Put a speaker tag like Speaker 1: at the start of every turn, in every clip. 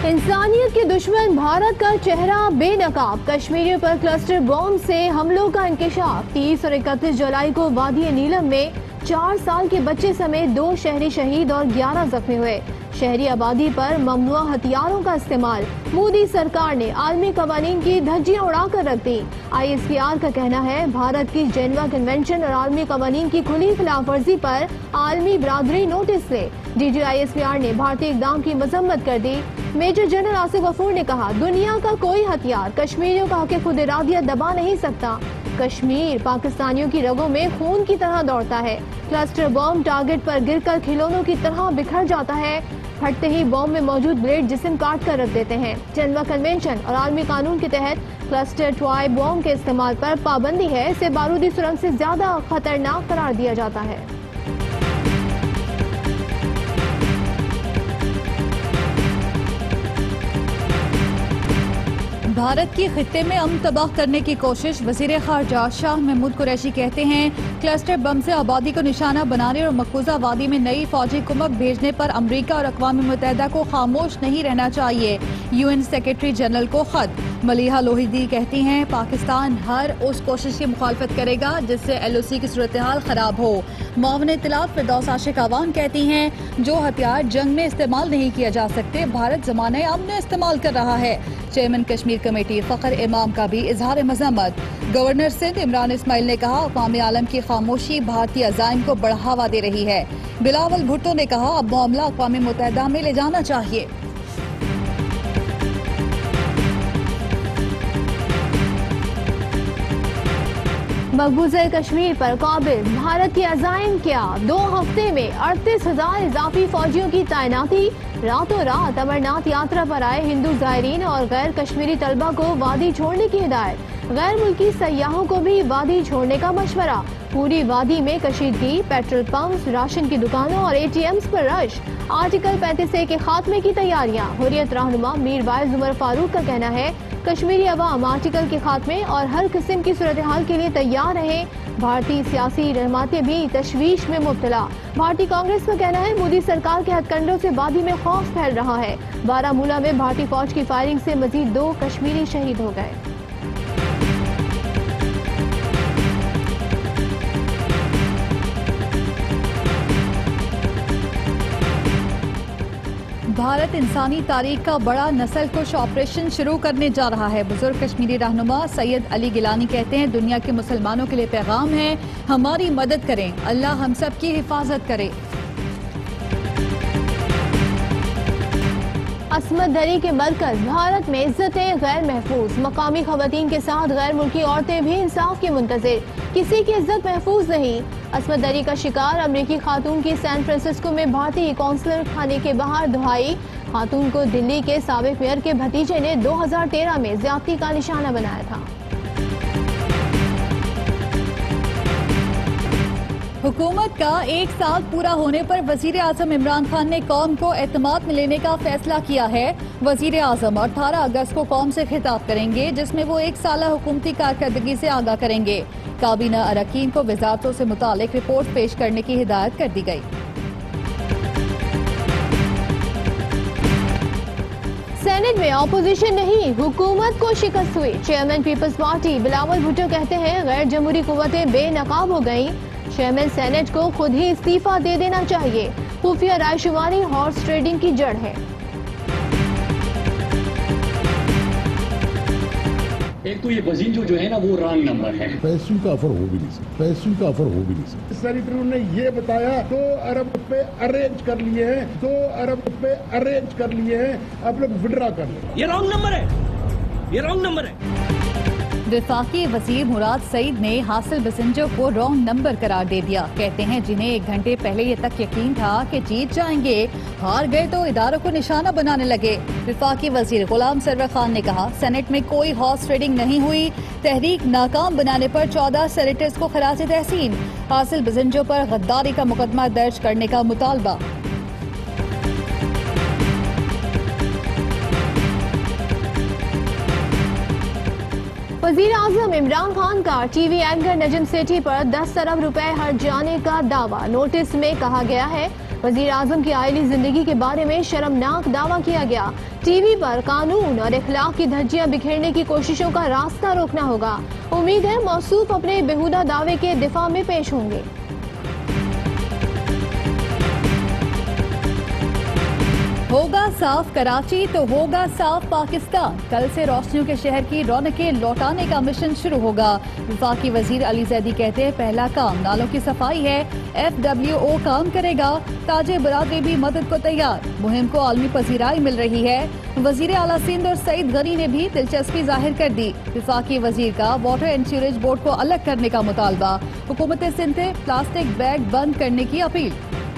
Speaker 1: इंसानियत के दुश्मन भारत का चेहरा बेनकाब। कश्मीरियों पर क्लस्टर बॉम्ब से हमलों का इंकशाफ। 30 और 31 जुलाई को वादी नीलम में 4 साल के बच्चे समेत 2 शहरी शहीद और 11 जख्मी हुए। शहरी आबादी पर ममनुआ हथियारों का इस्तेमाल। मोदी सरकार ने आलमी कवानीन की धज्जियां उड़ाकर रख दी। ISPR का कहना है भारत की जेनेवा कन्वेंशन और आलमी कवानीन की खुली खिलाफवर्जी पर आलमी बरादरी नोटिस ले। DG ISPR ने भारतीय इकदाम की मजम्मत कर दी। मेजर जनरल आसिफ गफूर ने कहा दुनिया का कोई हथियार कश्मीरियों का हक खुद इरादियत दबा नहीं सकता। कश्मीर पाकिस्तानियों की रगों में खून की तरह दौड़ता है। क्लस्टर बॉम्ब टारगेट पर गिरकर खिलौनों की तरह बिखर जाता है। फटते ही बॉम्ब में मौजूद ब्लेड जिस्म काट कर रख देते हैं। जेनेवा कन्वेंशन और आलमी कानून के तहत क्लस्टर टॉय बॉम्ब के इस्तेमाल पर पाबंदी है। इसे बारूदी सुरंग से ज्यादा खतरनाक करार दिया जाता है।
Speaker 2: भारत की खित्ते में अमन तबाह करने की कोशिश। वजीर खारजा शाह महमूद कुरैशी कहते हैं क्लस्टर बम से आबादी को निशाना बनाने और मकबूजा वादी में नई फौजी कुमक भेजने पर अमरीका और अक़वाम मुत्तहिदा को खामोश नहीं रहना चाहिए। UN सेक्रेटरी जनरल को खत। मलिहा लोहिदी कहती हैं पाकिस्तान हर उस कोशिश की मुखालफत करेगा जिससे LOC की सूरत हाल खराब हो। मावन इत्तलात फिरदौस आशिक अवान कहती हैं जो हथियार जंग में इस्तेमाल नहीं किया जा सकते भारत ज़माने अमन में इस्तेमाल कर रहा है। चेयरमैन कश्मीर कमेटी फ़खर इमाम का भी इजहार मजम्मत। गवर्नर सिंध इमरान इस्माइल ने कहा अक़वाम आलम की खामोशी भारतीय अज़ाइम को बढ़ावा दे रही है। बिलावल भुट्टो ने कहा अब मामला अक़वाम मुत्तहिदा में ले जाना चाहिए।
Speaker 1: मकबूजा कश्मीर पर काबिज भारत के अज़ाइम क्या। 2 हफ्ते में 38,000 इजाफी फौजियों की तैनाती। रातों रात अमरनाथ यात्रा पर आए हिंदू ज़ायरीन और गैर कश्मीरी तलबा को वादी छोड़ने की हिदायत। गैर मुल्की सयाहों को भी वादी छोड़ने का मशवरा। पूरी वादी में कशीदगी। पेट्रोल पंप्स, राशन की दुकानों और ATMs पर रश। आर्टिकल 35A के खात्मे की तैयारियां। हुर्रियत रहनुमा मीर बाइज़ उमर फारूक का कहना है कश्मीरी अवाम आर्टिकल के खात्मे और हर किस्म की सूरत हाल के लिए तैयार रहे। भारतीय सियासी रहनुमाते भी तशवीश में मुब्तला। भारतीय कांग्रेस का कहना है मोदी सरकार के हथकंडों से वादी में खौफ फैल रहा है। बारामूला में भारतीय फौज की फायरिंग से मजीद 2 कश्मीरी शहीद हो गए।
Speaker 2: भारत इंसानी तारीख का बड़ा नस्ल कुश ऑपरेशन शुरू करने जा रहा है। बुजुर्ग कश्मीरी रहनुमा सैयद अली गिलानी कहते हैं दुनिया के मुसलमानों के लिए पैगाम है हमारी मदद करें, अल्लाह हम सब की हिफाजत करे।
Speaker 1: असमत दरी के मरकज भारत में इज्जतें गैर महफूज। मकामी खवातीन के साथ गैर मुल्की औरतें भी इंसाफ की मुंतजिर। किसी की इज्जत महफूज नहीं। असमत दरी का शिकार अमरीकी खातून की सैन फ्रांसिस्को में भारतीय कौंसलर खाने के बाहर दुहाई। खातून को दिल्ली के साबिक मेयर के भतीजे ने 2013 में ज्यादती का निशाना बनाया था।
Speaker 2: हुकूमत का 1 साल पूरा होने पर वजीर आजम इमरान खान ने कौम को एतमाद में लेने का फैसला किया है। वजीर आजम 18 अगस्त को कौम से खिताब करेंगे जिसमें वो 1 साला हुकूमती कारकर्दगी से आगाह करेंगे। काबीना अरकान को वजारतों से मुतालिक रिपोर्ट पेश करने की हिदायत कर दी गई।
Speaker 1: सेनेट में ऑपोजिशन नहीं हुकूमत को शिकस्त हुई। Chairman Peoples Party Bilawal Bhutto कहते हैं गैर जमहूरी कुव्वतें बेनकाब हो गईं। चेयरमैन सेनेट को खुद ही इस्तीफा दे देना चाहिए। खुफिया रायशुमारी हॉर्स ट्रेडिंग की जड़ है।
Speaker 3: एक तो ये बजिंजो जो है ना वो रॉन्ग नंबर है।
Speaker 4: पैसों का ऑफर हो भी नहीं सकता, पैसों का ऑफर हो भी नहीं सकता।
Speaker 5: सेनेटर ने ये बताया 2 अरब रुपए अरेंज कर लिए हैं, 2 अरब रुपए अरेंज कर लिए हैं, आप लोग विड्रा कर लें।
Speaker 3: ये रॉन्ग नंबर है, ये रॉन्ग नंबर है।
Speaker 2: वफाकी वजीर मुराद सईद ने हासिल बिजेंजो को रॉन्ग नंबर करार दे दिया। कहते हैं जिन्हें 1 घंटे पहले ये तक यकीन था कि जीत जाएंगे, हार गए तो इदारों को निशाना बनाने लगे। वफाकी वजीर गुलाम सरवर खान ने कहा सेनेट में कोई हॉर्स ट्रेडिंग नहीं हुई। तहरीक नाकाम बनाने पर 14 सेनेटर्स को खराज तहसीन। हासिल बिजेंजो पर गद्दारी का मुकदमा दर्ज करने का मुतालबा।
Speaker 1: वजीर आजम इमरान खान का TV एंकर नजम सेठी पर 10 अरब रुपए हर्ज जाने का दावा। नोटिस में कहा गया है वजीर आजम की आईली जिंदगी के बारे में शर्मनाक दावा किया गया। टीवी पर कानून और इखलाक की धज्जियां बिखेरने की कोशिशों का रास्ता रोकना होगा। उम्मीद है मौसूफ अपने बेहुदा दावे के दिफा में पेश होंगे।
Speaker 2: होगा साफ कराची तो होगा साफ पाकिस्तान। कल से रोशनियों के शहर की रौनकें लौटाने का मिशन शुरू होगा। वफाकी वजीर अली ज़ैदी कहते हैं पहला काम नालों की सफाई है। FWO काम करेगा। ताजे बरादरी भी मदद को तैयार। मुहिम को आलमी पजीराई मिल रही है। वजीर आला सिंध और सईद गनी ने भी दिलचस्पी जाहिर कर दी। वफाकी वजीर का वाटर एंड सीवरेज बोर्ड को अलग करने का मुतालबा। हुकूमत सिंध से प्लास्टिक बैग बंद करने की अपील।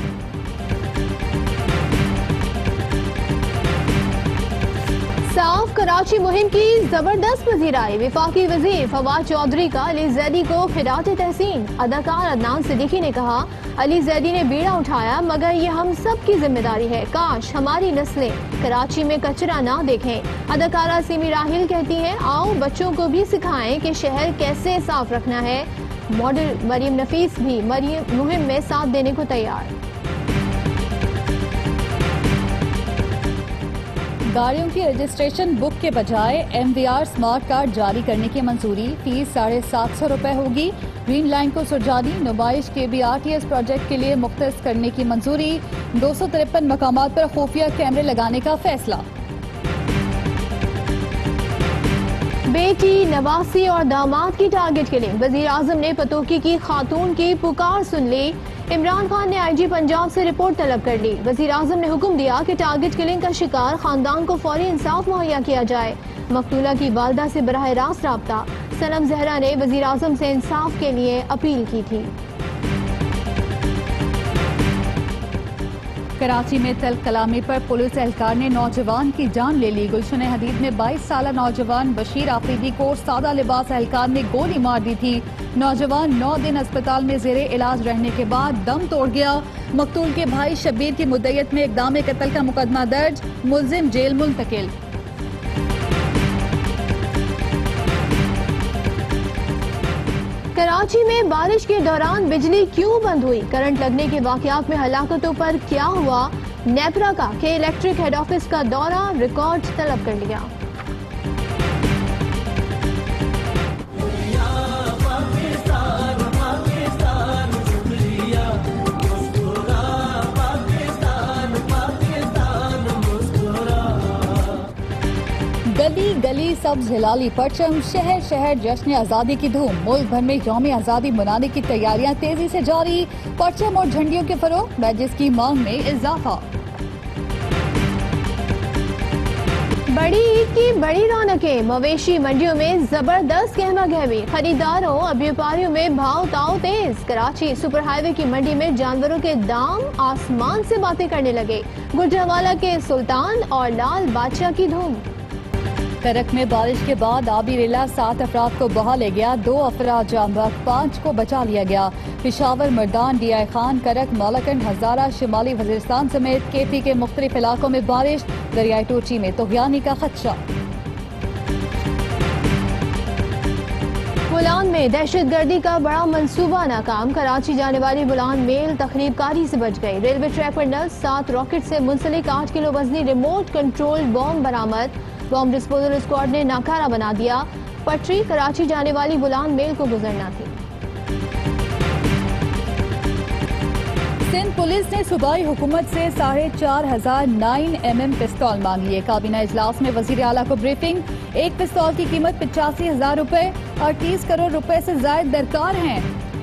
Speaker 1: साफ कराची मुहिम की जबरदस्त पजीराई। वफाकी वजीर फवाद चौधरी का अली ज़ैदी को खिरात तहसीन। अदाकार अदनान सिद्दीकी ने कहा अली ज़ैदी ने बीड़ा उठाया मगर ये हम सब की जिम्मेदारी है। काश हमारी नस्लें कराची में कचरा ना देखें। अदाकारा सिमी राहिल कहती हैं आओ बच्चों को भी सिखाएं कि शहर कैसे साफ रखना है। मॉडल मरियम नफीस भी मुहिम में साथ देने को तैयार।
Speaker 2: गाड़ियों की रजिस्ट्रेशन बुक के बजाय MVR स्मार्ट कार्ड जारी करने की मंजूरी। फीस 750 रुपए होगी। ग्रीन लाइन को सुरजानी नुमाइश के भी RTS प्रोजेक्ट के लिए मुख्तस करने की मंजूरी। 253 मकामात पर खुफिया कैमरे लगाने का फैसला।
Speaker 1: बेटी नवासी और दामाद की टारगेट किलिंग। वजीर आजम ने पतोकी की खातून की पुकार सुन ली। इमरान खान ने IG पंजाब से रिपोर्ट तलब कर ली। वजीर आजम ने हुक्म दिया कि टारगेट किलिंग का शिकार खानदान को फौरी इंसाफ मुहैया किया जाए। मकतूला की वालदा से बराह रास्त राब्ता। सनम जहरा ने वजीर आजम से इंसाफ के लिए अपील की थी।
Speaker 2: कराची में तल्ख कलामी पर पुलिस एहलकार ने नौजवान की जान ले ली। गुलशन हदीद में 22 साल नौजवान बशीर आफरीदी को सादा लिबास एहलकार ने गोली मार दी थी। नौजवान 9 दिन अस्पताल में जेरे इलाज रहने के बाद दम तोड़ गया। मकतूल के भाई शब्बीर की मुद्दत में इक़दाम कत्ल का मुकदमा दर्ज। मुलजिम जेल मुंतकिल।
Speaker 1: कराची में बारिश के दौरान बिजली क्यों बंद हुई? करंट लगने के वाकयात में हलाकतों पर क्या हुआ? नेपरा का के इलेक्ट्रिक हेड ऑफिस का दौरा रिकॉर्ड तलब कर लिया।
Speaker 2: गली गली सब्ज हिलाली परचम, शहर शहर जश्न आज़ादी की धूम। मुल्क भर में यौम आज़ादी मनाने की तैयारियां तेजी से जारी। परचम और झंडियों के फरोग, बैजेस की मांग में इजाफा।
Speaker 1: बड़ी ईद की बड़ी रौनकें। मवेशी मंडियों में जबरदस्त गहमा गहमी। खरीदारों और व्यापारियों में भाव ताव तेज। कराची सुपर हाईवे की मंडी में जानवरों के दाम आसमान से बातें करने लगे। गुजरावाला के सुल्तान और लाल बादशाह की धूम।
Speaker 2: करक में बारिश के बाद आबी रेला 7 अफराद को बहा ले गया। 2 अफराद जाम बहक, 5 को बचा लिया गया। पिशावर, मर्दान, DI खान, करक, मौलाकंड, हजारा, शिमाली वजीरिस्तान समेत KP के मुख्तलिफ इलाकों में बारिश। दरियाई टोची में तुग़यानी का खदशा।
Speaker 1: बुलान में दहशतगर्दी का बड़ा मंसूबा नाकाम। कराची जाने वाली बुलान मेल तखरीबकारी से बच गई। रेलवे ट्रैक पर नल 7 रॉकेट से मुंसलिक 8 किलो वजनी रिमोट कंट्रोल बॉम्ब बरामद। बॉम्ब डिस्पोजल स्क्वाड ने नाकारा बना दिया। पटरी कराची जाने वाली बुलान मेल को गुजरना थी।
Speaker 2: सिंध पुलिस ने सूबाई हुकूमत से 4,500 9mm पिस्तौल मांगी है। काबीना इजलास में वजीर आला को ब्रीफिंग। एक पिस्तौल की कीमत 85,000 रुपए और 30 करोड़ रुपए से ज्यादा दरकार हैं।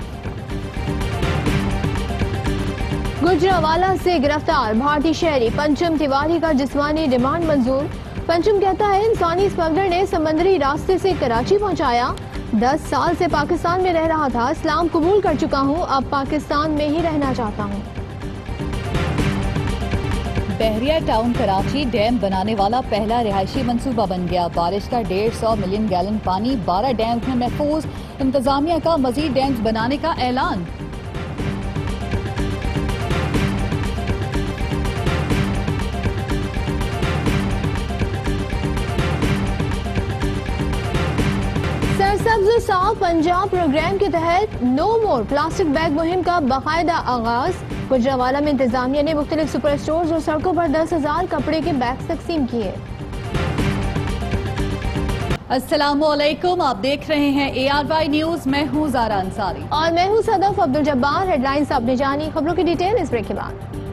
Speaker 1: गुजरावाला से गिरफ्तार भारतीय शहरी पंचम तिवारी का जिस्मानी रिमांड मंजूर। पंचम कहता है इंसानी स्मगलर ने समंदरी रास्ते से कराची पहुंचाया। 10 साल से पाकिस्तान में रह रहा था। इस्लाम कबूल कर चुका हूं, अब पाकिस्तान में ही रहना चाहता हूं।
Speaker 2: बहरिया टाउन कराची डैम बनाने वाला पहला रिहायशी मंसूबा बन गया। बारिश का 150 मिलियन गैलन पानी 12 डैम्स में महफूज। इंतजामिया का मजीद डैम्स बनाने का ऐलान।
Speaker 1: सरसब्ज साफ पंजाब प्रोग्राम के तहत नो मोर प्लास्टिक बैग मुहिम का बाकायदा आगाज। गुजरावाला में इंतजामिया ने मुख्तलिफ सुपर स्टोर्स और सड़कों पर 10,000 कपड़े के बैग तकसीम किए।
Speaker 2: अस्सलामुअलैकुम, आप देख रहे हैं ARY न्यूज। मैं हूँ ज़ारा अंसारी
Speaker 1: और मैं हूँ सदफ अब्दुल जब्बार। हेडलाइंस आपने जानी, खबरों की डिटेल इस ब्रेक के बाद।